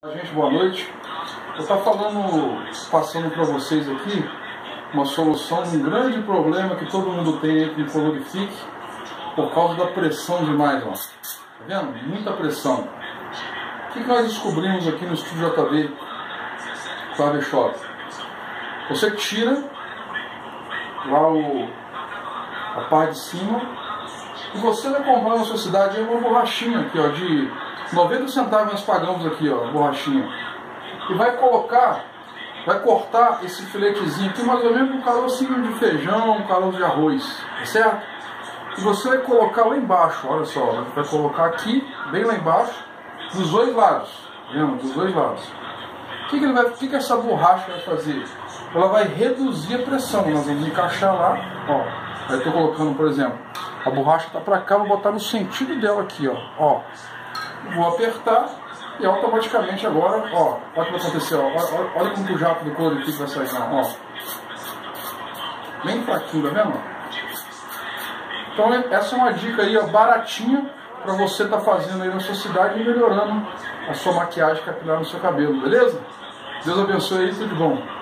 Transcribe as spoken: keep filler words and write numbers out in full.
Gente, boa noite. Eu estou falando, passando para vocês aqui uma solução de um grande problema que todo mundo tem aí com o colorifique por causa da pressão demais, ó. Tá vendo? Muita pressão. O que nós descobrimos aqui no Estúdio J B Barbershop? Você tira lá o, a parte de cima e você vai comprar na sua cidade uma borrachinha aqui, ó, de noventa centavos nós pagamos aqui, ó, a borrachinha. E vai colocar, vai cortar esse filetezinho aqui mais ou menos um carocinho de feijão, um caroço de arroz, tá certo? E você vai colocar lá embaixo, olha só, vai colocar aqui, bem lá embaixo, dos dois lados, vendo? Dos dois lados. O que, que, ele vai, o que, que essa borracha vai fazer? Ela vai reduzir a pressão. Nós vamos encaixar lá, ó. Aí eu estou colocando, por exemplo, a borracha está para cá, vou botar no sentido dela aqui, ó. ó. Vou apertar e automaticamente agora, ó, olha o que vai acontecer, ó. Olha, olha como que o jato do colorifique vai sair, ó. Bem fraquinho, tá vendo? Então essa é uma dica aí, ó, baratinha, para você estar tá fazendo aí na sua cidade e melhorando a sua maquiagem capilar no seu cabelo, beleza? Deus abençoe aí, tudo de bom.